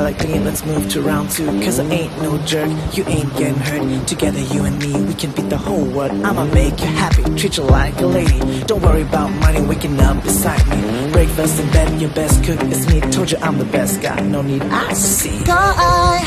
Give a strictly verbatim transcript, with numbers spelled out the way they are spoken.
like me, let's move to round two. Cause I ain't no jerk, you ain't getting hurt. Together you and me, we can beat the whole world. I'ma make you happy, treat you like a lady. Don't worry about money, waking up beside me. Breakfast in bed, your best cook is me. Told you I'm the best guy, no need I see. Guy,